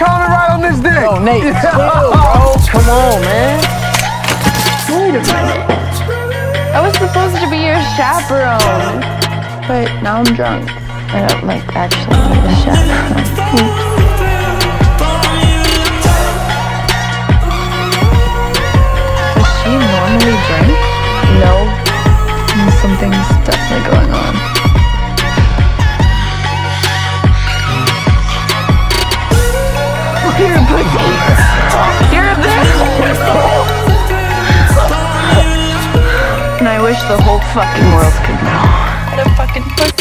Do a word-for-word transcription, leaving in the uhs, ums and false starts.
comment right on this dick. Yo, Nate, chill, bro. Come on, man. Wait a minute. I was supposed to be your chaperone, but now I'm drunk. I don't like actually need a chaperone. Does she normally drink? No. Something's definitely going on. You're a pussy. You're a bitch. And I wish the whole fucking world could know. What a fucking pussy.